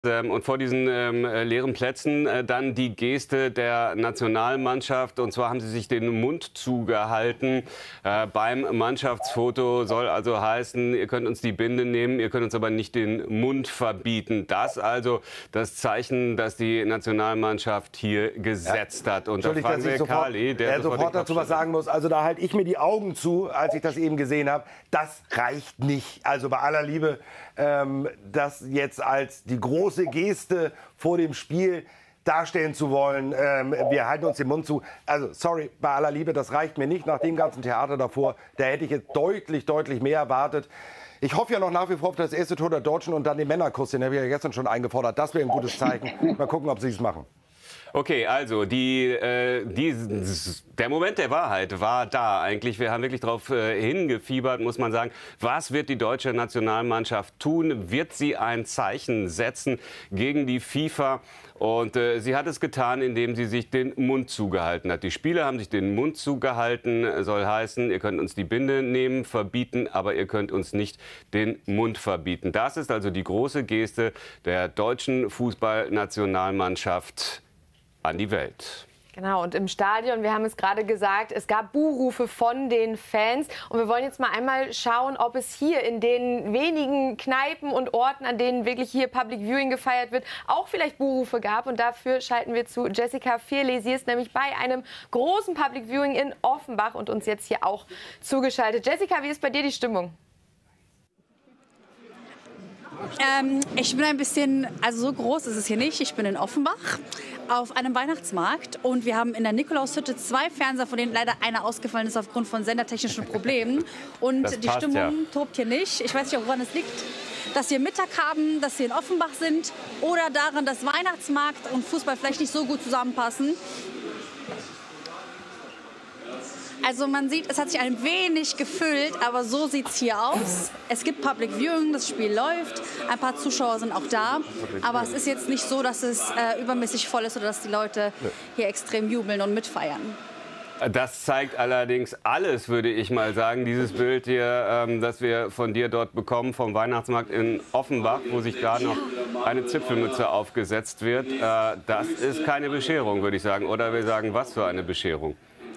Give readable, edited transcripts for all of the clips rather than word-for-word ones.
Und vor diesen leeren Plätzen dann die Geste der Nationalmannschaft. Und zwar haben sie sich den Mund zugehalten. Beim Mannschaftsfoto soll also heißen, ihr könnt uns die Binde nehmen, ihr könnt uns aber nicht den Mund verbieten. Das also das Zeichen, das die Nationalmannschaft hier gesetzt hat. Und da fragen wir Kali, der sofort dazu was sagen muss. Also da halte ich mir die Augen zu, als ich das eben gesehen habe. Das reicht nicht. Also bei aller Liebe, das jetzt als die große Geste vor dem Spiel darstellen zu wollen. Wir halten uns den Mund zu. Also, sorry, bei aller Liebe, das reicht mir nicht nach dem ganzen Theater davor. Da hätte ich jetzt deutlich mehr erwartet. Ich hoffe ja noch nach wie vor auf das erste Tor der Deutschen und dann den Männerkuss. Den habe ich ja gestern schon eingefordert. Das wäre ein gutes Zeichen. Mal gucken, ob sie es machen. Okay, also der Moment der Wahrheit war da eigentlich. Wir haben wirklich darauf hingefiebert, muss man sagen. Was wird die deutsche Nationalmannschaft tun? Wird sie ein Zeichen setzen gegen die FIFA? Und sie hat es getan, indem sie sich den Mund zugehalten hat. Die Spieler haben sich den Mund zugehalten. Soll heißen, ihr könnt uns die Binde nehmen, verbieten, aber ihr könnt uns nicht den Mund verbieten. Das ist also die große Geste der deutschen Fußballnationalmannschaft an die Welt. Genau, und im Stadion, wir haben es gerade gesagt, es gab Buhrufe von den Fans. Und wir wollen jetzt mal einmal schauen, ob es hier in den wenigen Kneipen und Orten, an denen wirklich hier Public Viewing gefeiert wird, auch vielleicht Buhrufe gab. Und dafür schalten wir zu Jessica Vierley. Sie ist nämlich bei einem großen Public Viewing in Offenbach und uns jetzt hier auch zugeschaltet. Jessica, wie ist bei dir die Stimmung? Ich bin ein bisschen, also so groß ist es hier nicht. Ich bin in Offenbach auf einem Weihnachtsmarkt und wir haben in der Nikolaushütte 2 Fernseher, von denen leider einer ausgefallen ist aufgrund von sendertechnischen Problemen. Und die Stimmung tobt hier nicht. Ich weiß nicht, woran es liegt, dass wir Mittag haben, dass wir in Offenbach sind oder daran, dass Weihnachtsmarkt und Fußball vielleicht nicht so gut zusammenpassen. Also man sieht, es hat sich ein wenig gefüllt, aber so sieht es hier aus. Es gibt Public Viewing, das Spiel läuft, ein paar Zuschauer sind auch da. Aber es ist jetzt nicht so, dass es übermäßig voll ist oder dass die Leute hier extrem jubeln und mitfeiern. Das zeigt allerdings alles, würde ich mal sagen. Dieses Bild hier, das wir von dir dort bekommen, vom Weihnachtsmarkt in Offenbach, wo sich da noch eine Zipfelmütze aufgesetzt wird. Das ist keine Bescherung, würde ich sagen. Oder wir sagen, was für eine Bescherung.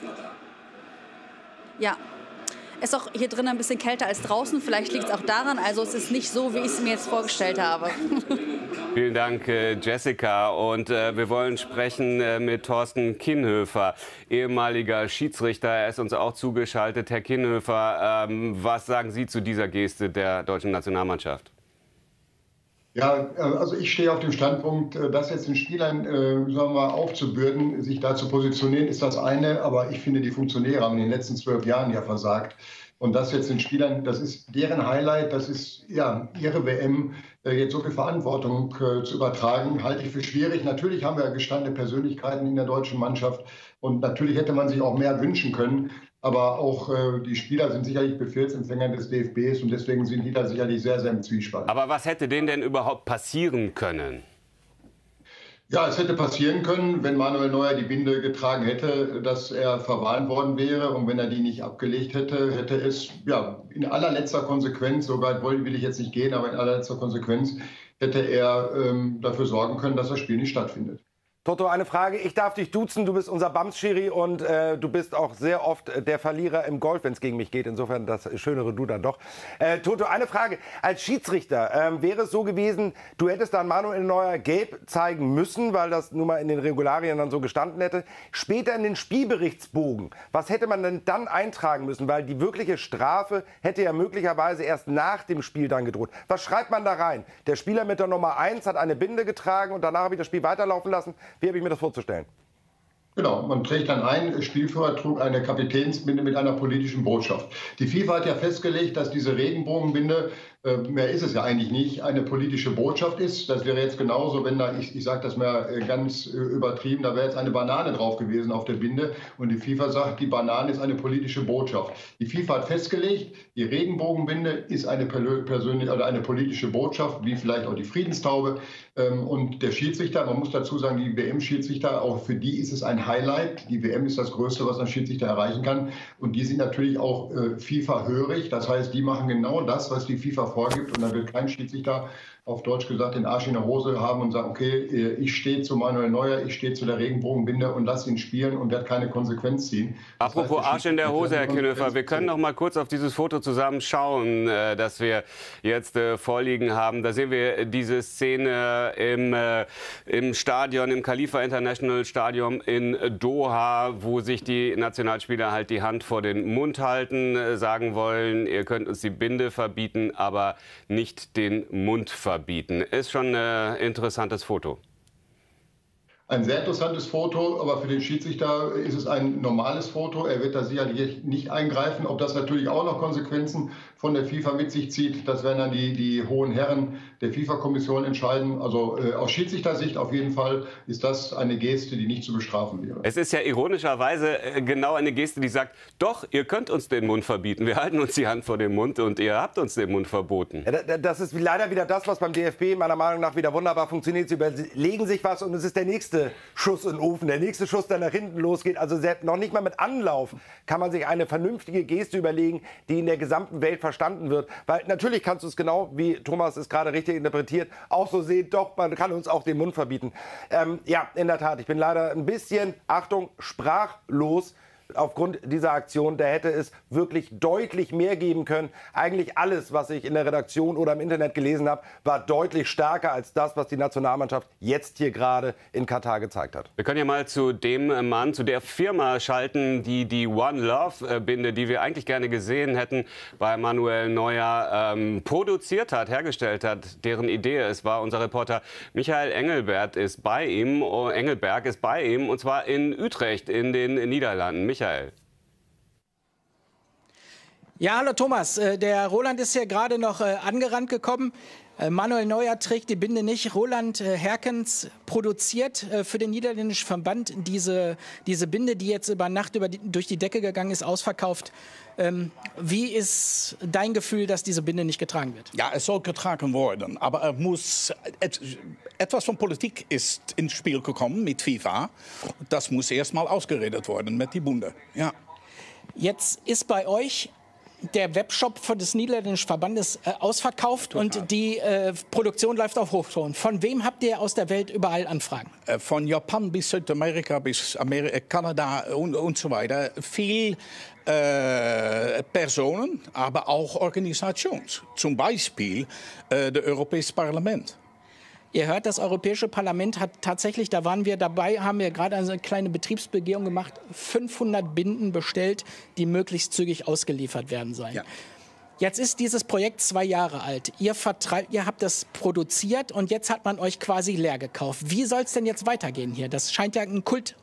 Ja, ist auch hier drin ein bisschen kälter als draußen. Vielleicht liegt es auch daran. Also es ist nicht so, wie ich es mir jetzt vorgestellt habe. Vielen Dank, Jessica. Und wir wollen sprechen mit Thorsten Kienhöfer, ehemaliger Schiedsrichter. Er ist uns auch zugeschaltet. Herr Kienhöfer, was sagen Sie zu dieser Geste der deutschen Nationalmannschaft? Ja, also ich stehe auf dem Standpunkt, das jetzt den Spielern sagen wir mal, aufzubürden, sich da zu positionieren, ist das eine. Aber ich finde, die Funktionäre haben in den letzten 12 Jahren ja versagt. Und das jetzt den Spielern, das ist deren Highlight, das ist ja ihre WM, jetzt so viel Verantwortung zu übertragen, halte ich für schwierig. Natürlich haben wir gestandene Persönlichkeiten in der deutschen Mannschaft und natürlich hätte man sich auch mehr wünschen können. Aber auch die Spieler sind sicherlich Befehlsempfänger des DFBs und deswegen sind die da sicherlich sehr im Zwiespalt. Aber was hätte denen denn überhaupt passieren können? Ja, es hätte passieren können, wenn Manuel Neuer die Binde getragen hätte, dass er verwarnt worden wäre. Und wenn er die nicht abgelegt hätte, hätte es ja, in allerletzter Konsequenz, so weit will ich jetzt nicht gehen, aber in allerletzter Konsequenz hätte er dafür sorgen können, dass das Spiel nicht stattfindet. Toto, eine Frage. Ich darf dich duzen. Du bist unser Bams-Schiri und du bist auch sehr oft der Verlierer im Golf, wenn es gegen mich geht. Insofern das schönere du dann doch. Toto, eine Frage. Als Schiedsrichter wäre es so gewesen, du hättest dann Manuel Neuer gelb zeigen müssen, weil das nun mal in den Regularien dann so gestanden hätte. Später in den Spielberichtsbogen. Was hätte man denn dann eintragen müssen? Weil die wirkliche Strafe hätte ja möglicherweise erst nach dem Spiel dann gedroht. Was schreibt man da rein? Der Spieler mit der Nummer 1 hat eine Binde getragen und danach habe ich das Spiel weiterlaufen lassen. Wie habe ich mir das vorzustellen? Genau, man trägt dann ein, Spielführer trug eine Kapitänsbinde mit einer politischen Botschaft. Die FIFA hat ja festgelegt, dass diese Regenbogenbinde, mehr ist es ja eigentlich nicht, eine politische Botschaft ist. Das wäre jetzt genauso, wenn da, ich sage das mal ganz übertrieben, da wäre jetzt eine Banane drauf gewesen auf der Binde und die FIFA sagt, die Banane ist eine politische Botschaft. Die FIFA hat festgelegt, die Regenbogenbinde ist eine persönliche oder eine politische Botschaft, wie vielleicht auch die Friedenstaube. Und der Schiedsrichter, man muss dazu sagen, die WM-Schiedsrichter, auch für die ist es ein Highlight. Die WM ist das Größte, was ein Schiedsrichter erreichen kann. Und die sind natürlich auch FIFA-hörig. Das heißt, die machen genau das, was die FIFA vorgibt. Und da wird kein Schiedsrichter auf Deutsch gesagt, den Arsch in der Hose haben und sagen, okay, ich stehe zu Manuel Neuer, ich stehe zu der Regenbogenbinde und lasse ihn spielen und werde keine Konsequenz ziehen. Apropos Arsch in der Hose, Herr Kienhöfer, wir können noch mal kurz auf dieses Foto zusammen schauen, das wir jetzt vorliegen haben. Da sehen wir diese Szene im Stadion, im Khalifa International Stadium in Doha, wo sich die Nationalspieler halt die Hand vor den Mund halten, sagen wollen, ihr könnt uns die Binde verbieten, aber nicht den Mund verbieten. Ist schon ein interessantes Foto. Ein sehr interessantes Foto, aber für den Schiedsrichter ist es ein normales Foto. Er wird da sicherlich nicht eingreifen. Ob das natürlich auch noch Konsequenzen von der FIFA mit sich zieht, das werden dann die hohen Herren der FIFA-Kommission entscheiden. Also aus Schiedsrichtersicht auf jeden Fall ist das eine Geste, die nicht zu bestrafen wäre. Es ist ja ironischerweise genau eine Geste, die sagt, doch, ihr könnt uns den Mund verbieten. Wir halten uns die Hand vor den Mund und ihr habt uns den Mund verboten. Ja, das ist leider wieder das, was beim DFB meiner Meinung nach wieder wunderbar funktioniert. Sie überlegen sich was und es ist der nächste Schuss in den Ofen, der nächste Schuss, der nach hinten losgeht. Also selbst noch nicht mal mit Anlauf kann man sich eine vernünftige Geste überlegen, die in der gesamten Welt verstanden wird. Weil natürlich kannst du es genau, wie Thomas es gerade richtig interpretiert, auch so sehen, doch, man kann uns auch den Mund verbieten. Ja, in der Tat, ich bin leider ein bisschen, Achtung, sprachlos aufgrund dieser Aktion. Da hätte es wirklich deutlich mehr geben können. Eigentlich alles, was ich in der Redaktion oder im Internet gelesen habe, war deutlich stärker als das, was die Nationalmannschaft jetzt hier gerade in Katar gezeigt hat. Wir können ja mal zu dem Mann, zu der Firma schalten, die die One Love Binde, die wir eigentlich gerne gesehen hätten, bei Manuel Neuer produziert hat, hergestellt hat, deren Idee es war. Unser Reporter Michael Engelberg ist bei ihm, und zwar in Utrecht in den Niederlanden. Michael. Ja, hallo Thomas. Der Roland ist ja gerade noch angerannt gekommen. Manuel Neuer trägt die Binde nicht. Roland Herkens produziert für den niederländischen Verband diese Binde, die jetzt über Nacht durch die Decke gegangen ist, ausverkauft. Wie ist dein Gefühl, dass diese Binde nicht getragen wird? Ja, es soll getragen werden, aber etwas von Politik ist ins Spiel gekommen mit FIFA. Das muss erst mal ausgeredet werden mit die Bunde. Ja. Jetzt ist bei euch der Webshop des niederländischen Verbandes ausverkauft. Total. Und die Produktion läuft auf Hochtouren. Von wem habt ihr aus der Welt überall Anfragen? Von Japan bis Südamerika bis Kanada und so weiter. Viel Personen, aber auch Organisationen. Zum Beispiel das Europäische Parlament. Ihr hört, das Europäische Parlament hat tatsächlich, da waren wir dabei, haben wir gerade eine kleine Betriebsbegehung gemacht, 500 Binden bestellt, die möglichst zügig ausgeliefert werden sollen. Ja. Jetzt ist dieses Projekt 2 Jahre alt. Ihr habt das produziert und jetzt hat man euch quasi leer gekauft. Wie soll es denn jetzt weitergehen hier? Das scheint ja ein Kultobjekt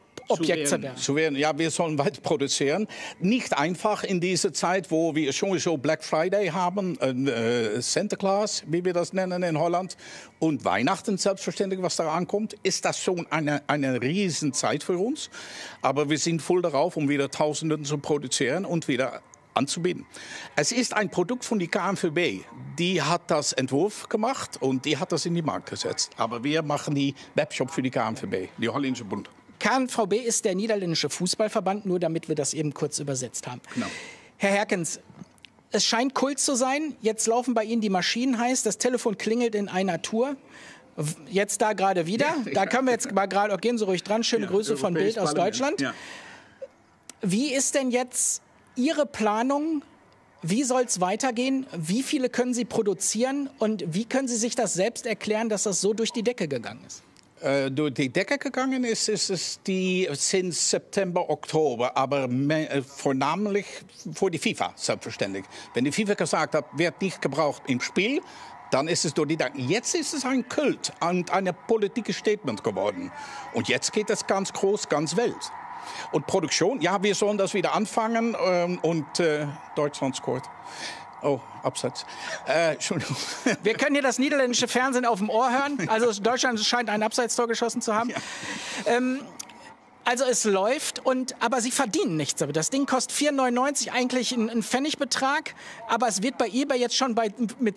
zu werden. Ja, wir sollen weiter produzieren. Nicht einfach in dieser Zeit, wo wir sowieso Black Friday haben, Santa Claus, wie wir das nennen in Holland, und Weihnachten selbstverständlich, was da ankommt, ist das schon eine Riesenzeit für uns. Aber wir sind voll darauf, um wieder Tausenden zu produzieren und wieder anzubieten. Es ist ein Produkt von der KNVB. Die hat das Entwurf gemacht und die hat das in die Markt gesetzt. Aber wir machen die Webshop für die KNVB, die Holländische Bund. KNVB ist der niederländische Fußballverband, nur damit wir das eben kurz übersetzt haben. Genau. Herr Herkens, es scheint Kult zu sein. Jetzt laufen bei Ihnen die Maschinen heiß. Das Telefon klingelt in einer Tour. Jetzt da gerade wieder. Da können wir jetzt mal gerade, gehen Sie ruhig dran. Schöne Grüße von Bild aus Deutschland. Ja. Wie ist denn jetzt Ihre Planung? Wie soll es weitergehen? Wie viele können Sie produzieren? Und wie können Sie sich das selbst erklären, dass das so durch die Decke gegangen ist? Durch die Decke gegangen ist es sinds September, Oktober, aber vornamentlich für die FIFA, selbstverständlich. Wenn die FIFA gesagt hat, wird nicht gebraucht im Spiel, dann ist es durch die Decke. Jetzt ist es ein Kult und ein politisches Statement geworden. Und jetzt geht es ganz groß, ganz Welt. Und Produktion, ja, wir sollen das wieder anfangen und Deutschland scored. Oh, Abseits. Entschuldigung. Wir können hier das niederländische Fernsehen auf dem Ohr hören. Also Deutschland scheint ein Abseitstor geschossen zu haben. Ja. Also es läuft, aber sie verdienen nichts. Das Ding kostet 4,99 € eigentlich ein Pfennigbetrag, aber es wird bei eBay jetzt schon mit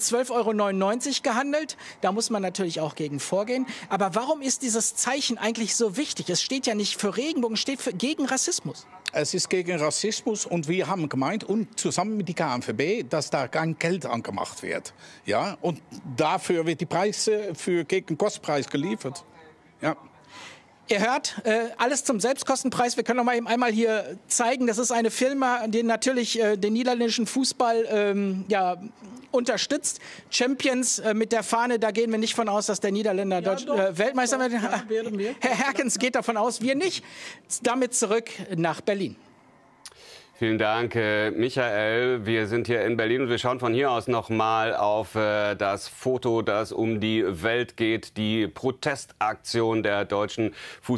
12,99 € gehandelt. Da muss man natürlich auch gegen vorgehen. Aber warum ist dieses Zeichen eigentlich so wichtig? Es steht ja nicht für Regenbogen, es steht gegen Rassismus. Es ist gegen Rassismus und wir haben gemeint, und zusammen mit der KNVB, dass da kein Geld angemacht wird. Ja? Und dafür wird die Preise gegen Kostpreis geliefert. Ja. Ihr hört, alles zum Selbstkostenpreis. Wir können noch mal eben einmal hier zeigen, das ist eine Firma, die natürlich den niederländischen Fußball unterstützt. Champions mit der Fahne, da gehen wir nicht von aus, dass der Niederländer Weltmeister wird. Herr Herkens geht davon aus, wir nicht. Damit zurück nach Berlin. Vielen Dank, Michael. Wir sind hier in Berlin und wir schauen von hier aus noch mal auf das Foto, das um die Welt geht, die Protestaktion der deutschen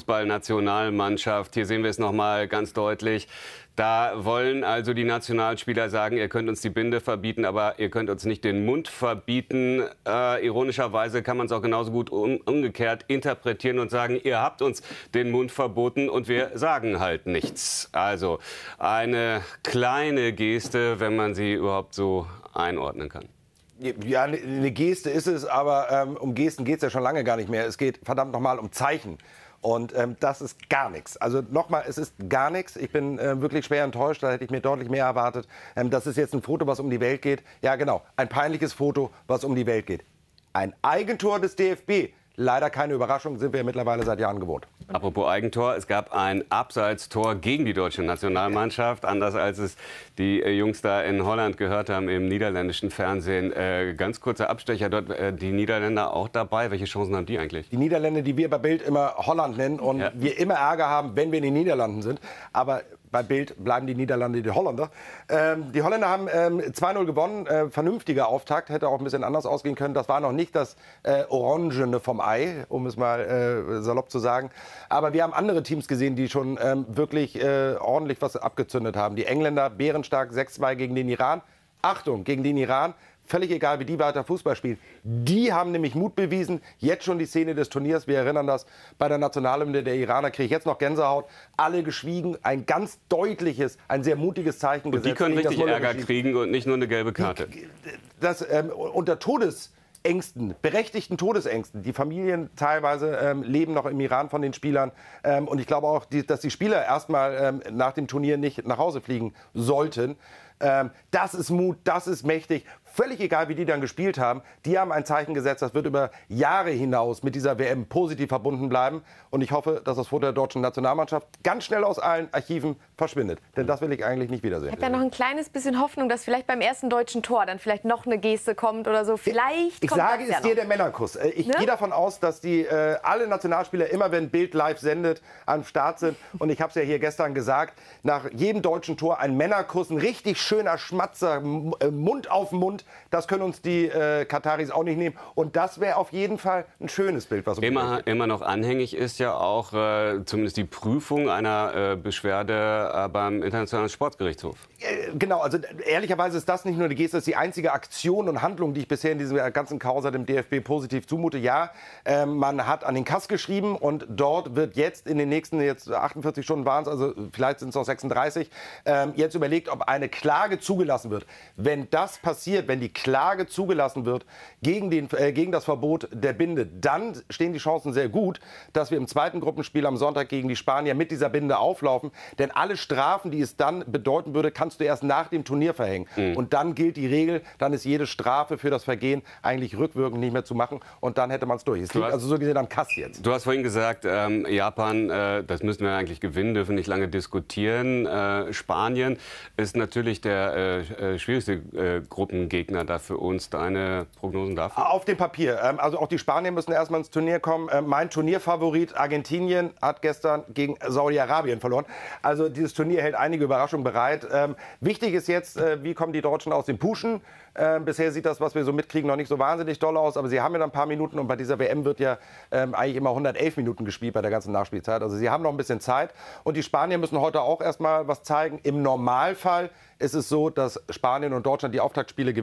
Fußballnationalmannschaft. Hier sehen wir es noch mal ganz deutlich. Da wollen also die Nationalspieler sagen, ihr könnt uns die Binde verbieten, aber ihr könnt uns nicht den Mund verbieten. Ironischerweise kann man es auch genauso gut umgekehrt interpretieren und sagen, ihr habt uns den Mund verboten und wir sagen halt nichts. Also eine kleine Geste, wenn man sie überhaupt so einordnen kann. Ja, eine Geste ist es, aber um Gesten geht es ja schon lange gar nicht mehr. Es geht verdammt nochmal um Zeichen. Und das ist gar nichts. Also nochmal, es ist gar nichts. Ich bin wirklich schwer enttäuscht. Da hätte ich mir deutlich mehr erwartet. Das ist jetzt ein Foto, was um die Welt geht. Ja, genau. Ein peinliches Foto, was um die Welt geht. Ein Eigentor des DFB. Leider keine Überraschung, sind wir ja mittlerweile seit Jahren gewohnt. Apropos Eigentor, es gab ein Abseitstor gegen die deutsche Nationalmannschaft, anders als es die Jungs da in Holland gehört haben im niederländischen Fernsehen. Ganz kurzer Abstecher, dort die Niederländer auch dabei. Welche Chancen haben die eigentlich? Die Niederländer, die wir bei Bild immer Holland nennen und wir immer Ärger haben, wenn wir in den Niederlanden sind. Aber bei Bild bleiben die Niederlande die Holländer. Die Holländer haben 2-0 gewonnen. Vernünftiger Auftakt, hätte auch ein bisschen anders ausgehen können. Das war noch nicht das Orangene vom Ei, um es mal salopp zu sagen. Aber wir haben andere Teams gesehen, die schon wirklich ordentlich was abgezündet haben. Die Engländer bärenstark 6-2 gegen den Iran. Achtung, gegen den Iran. Völlig egal, wie die weiter Fußball spielen. Die haben nämlich Mut bewiesen. Jetzt schon die Szene des Turniers. Wir erinnern das bei der Nationalhymne der Iraner. Kriege ich jetzt noch Gänsehaut. Alle geschwiegen. Ein ganz deutliches, ein sehr mutiges Zeichen gesetzt. Und die können richtig Ärger kriegen und nicht nur eine gelbe Karte. Unter Todesängsten, berechtigten Todesängsten. Die Familien teilweise leben noch im Iran von den Spielern. Und ich glaube auch, dass die Spieler erstmal nach dem Turnier nicht nach Hause fliegen sollten. Das ist Mut, das ist mächtig. Völlig egal, wie die dann gespielt haben. Die haben ein Zeichen gesetzt, das wird über Jahre hinaus mit dieser WM positiv verbunden bleiben. Und ich hoffe, dass das Foto der deutschen Nationalmannschaft ganz schnell aus allen Archiven verschwindet. Denn das will ich eigentlich nicht wiedersehen. Ich habe ja noch ein kleines bisschen Hoffnung, dass vielleicht beim ersten deutschen Tor dann vielleicht noch eine Geste kommt oder so. Vielleicht ich kommt sage das ja es dir, der Männerkuss. Ich gehe davon aus, dass die alle Nationalspieler immer, wenn Bild live sendet, am Start sind. Und ich habe es ja hier gestern gesagt, nach jedem deutschen Tor ein Männerkuss, ein richtig schöner Schmatzer, Mund auf Mund. Das können uns die Kataris auch nicht nehmen. Und das wäre auf jeden Fall ein schönes Bild, was immer noch anhängig ist ja auch zumindest die Prüfung einer Beschwerde beim Internationalen Sportgerichtshof. Genau, also ehrlicherweise ist das nicht nur eine Geste, das ist die einzige Aktion und Handlung, die ich bisher in diesem ganzen Causa dem DFB positiv zumute. Ja, man hat an den Kass geschrieben und dort wird jetzt in den nächsten, jetzt 48 Stunden waren es, also vielleicht sind es auch 36, jetzt überlegt, ob eine Klage zugelassen wird. Wenn das passiert, wenn die Klage zugelassen wird gegen das Verbot der Binde, dann stehen die Chancen sehr gut, dass wir im zweiten Gruppenspiel am Sonntag gegen die Spanier mit dieser Binde auflaufen. Denn alle Strafen, die es dann bedeuten würde, kannst du erst nach dem Turnier verhängen. Und dann gilt die Regel, dann ist jede Strafe für das Vergehen eigentlich rückwirkend nicht mehr zu machen. Und dann hätte man es durch. Es liegt also so gesehen am Kass jetzt. Du hast vorhin gesagt, Japan, das müssen wir eigentlich gewinnen, dürfen nicht lange diskutieren. Spanien ist natürlich der schwierigste Gruppengegner da für uns. Deine Prognosen dafür? Auf dem Papier. Also auch die Spanier müssen erstmal ins Turnier kommen. Mein Turnierfavorit Argentinien hat gestern gegen Saudi-Arabien verloren. Also dieses Turnier hält einige Überraschungen bereit. Wichtig ist jetzt, wie kommen die Deutschen aus dem Puschen? Bisher sieht das, was wir so mitkriegen, noch nicht so wahnsinnig doll aus. Aber sie haben ja noch ein paar Minuten und bei dieser WM wird ja eigentlich immer 111 Minuten gespielt bei der ganzen Nachspielzeit. Also sie haben noch ein bisschen Zeit. Und die Spanier müssen heute auch erstmal was zeigen. Im Normalfall ist es so, dass Spanien und Deutschland die Auftaktspiele gewinnen.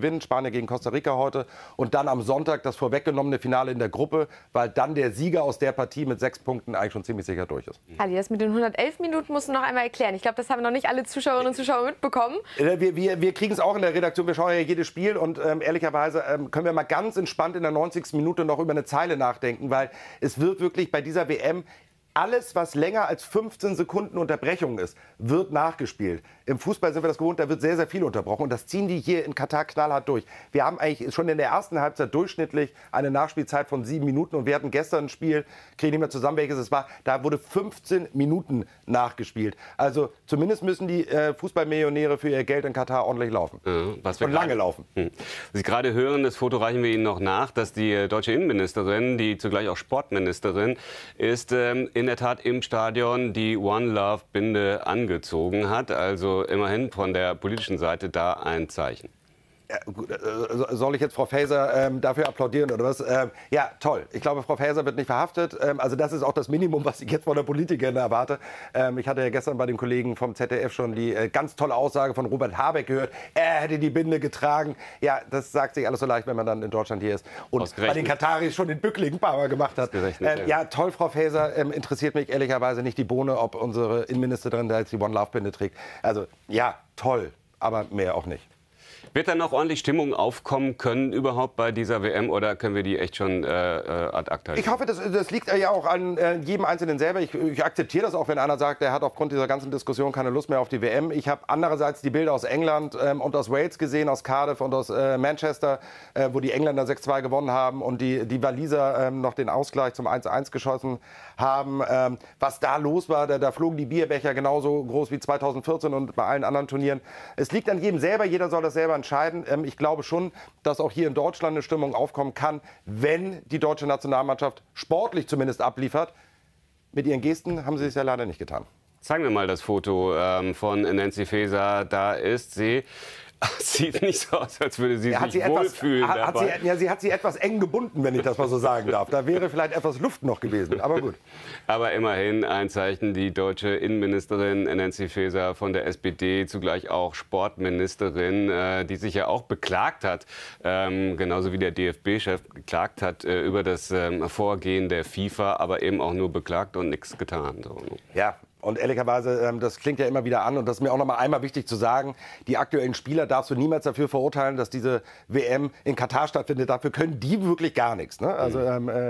gewinnen. Spanien gegen Costa Rica heute. Und dann am Sonntag das vorweggenommene Finale in der Gruppe, weil dann der Sieger aus der Partie mit 6 Punkten eigentlich schon ziemlich sicher durch ist. Ali, das mit den 111 Minuten musst du noch einmal erklären. Ich glaube, das haben noch nicht alle Zuschauerinnen und Zuschauer mitbekommen. Wir kriegen es auch in der Redaktion. Wir schauen ja jedes Spiel. Und ehrlicherweise können wir mal ganz entspannt in der 90. Minute noch über eine Zeile nachdenken. Weil es wird wirklich bei dieser WM alles, was länger als 15 Sekunden Unterbrechung ist, wird nachgespielt. Im Fußball sind wir das gewohnt, da wird sehr, sehr viel unterbrochen. Und das ziehen die hier in Katar knallhart durch. Wir haben eigentlich schon in der ersten Halbzeit durchschnittlich eine Nachspielzeit von 7 Minuten. Und wir hatten gestern ein Spiel, kriege ich nicht mehr zusammen, welches es war, da wurde 15 Minuten nachgespielt. Also zumindest müssen die Fußballmillionäre für ihr Geld in Katar ordentlich laufen. Was wir und lange laufen. Was Sie gerade hören, das Foto reichen wir Ihnen noch nach, dass die deutsche Innenministerin, die zugleich auch Sportministerin ist, in der Tat im Stadion die One Love Binde angezogen hat. Also immerhin von der politischen Seite da ein Zeichen. Ja, gut, soll ich jetzt Frau Faeser dafür applaudieren oder was? Ja, toll. Ich glaube, Frau Faeser wird nicht verhaftet. Also das ist auch das Minimum, was ich jetzt von der Politikerin erwarte. Ich hatte ja gestern bei den Kollegen vom ZDF schon die ganz tolle Aussage von Robert Habeck gehört. Er hätte die Binde getragen. Ja, das sagt sich alles so leicht, wenn man dann in Deutschland hier ist. Und bei den Kataris schon den Bückling ein paar Mal gemacht hat. Ja, toll, Frau Faeser. Interessiert mich ehrlicherweise nicht die Bohne, ob unsere Innenministerin da jetzt die One Love Binde trägt. Also ja, toll, aber mehr auch nicht. Wird da noch ordentlich Stimmung aufkommen können überhaupt bei dieser WM oder können wir die echt schon ad acta legen? Ich hoffe, das liegt ja auch an jedem Einzelnen selber. Ich akzeptiere das auch, wenn einer sagt, er hat aufgrund dieser ganzen Diskussion keine Lust mehr auf die WM. Ich habe andererseits die Bilder aus England und aus Wales gesehen, aus Cardiff und aus Manchester, wo die Engländer 6-2 gewonnen haben und die Waliser noch den Ausgleich zum 1-1 geschossen haben. Was da los war, da flogen die Bierbecher genauso groß wie 2014 und bei allen anderen Turnieren. Es liegt an jedem selber, jeder soll das selber entscheiden. Ich glaube schon, dass auch hier in Deutschland eine Stimmung aufkommen kann, wenn die deutsche Nationalmannschaft sportlich zumindest abliefert. Mit ihren Gesten haben sie es ja leider nicht getan. Zeigen wir mal das Foto von Nancy Faeser. Da ist sie. Sieht nicht so aus, als würde sie sich wohlfühlen dabei. Sie hat sie etwas eng gebunden, wenn ich das mal so sagen darf. Da wäre vielleicht etwas Luft noch gewesen, aber gut. Aber immerhin ein Zeichen, die deutsche Innenministerin Nancy Faeser von der SPD, zugleich auch Sportministerin, die sich ja auch beklagt hat, genauso wie der DFB-Chef geklagt hat über das Vorgehen der FIFA, aber eben auch nur beklagt und nichts getan. So. Ja. Und ehrlicherweise, das klingt ja immer wieder an und das ist mir auch noch mal einmal wichtig zu sagen, die aktuellen Spieler darfst du niemals dafür verurteilen, dass diese WM in Katar stattfindet. Dafür können die wirklich gar nichts. Ne? Also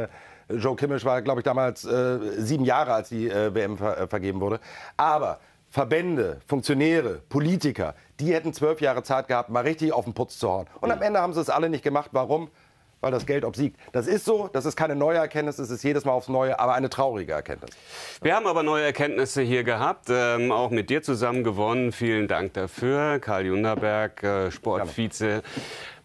Joe Kimmich war, glaube ich, damals 7 Jahre, als die WM vergeben wurde. Aber Verbände, Funktionäre, Politiker, die hätten 12 Jahre Zeit gehabt, mal richtig auf den Putz zu hauen. Und am Ende haben sie es alle nicht gemacht. Warum? Weil das Geld obsiegt. Das ist so, das ist keine neue Erkenntnis, es ist jedes Mal aufs Neue, aber eine traurige Erkenntnis. Wir haben aber neue Erkenntnisse hier gehabt, auch mit dir zusammen gewonnen. Vielen Dank dafür, Karl Junderberg, Sportvize.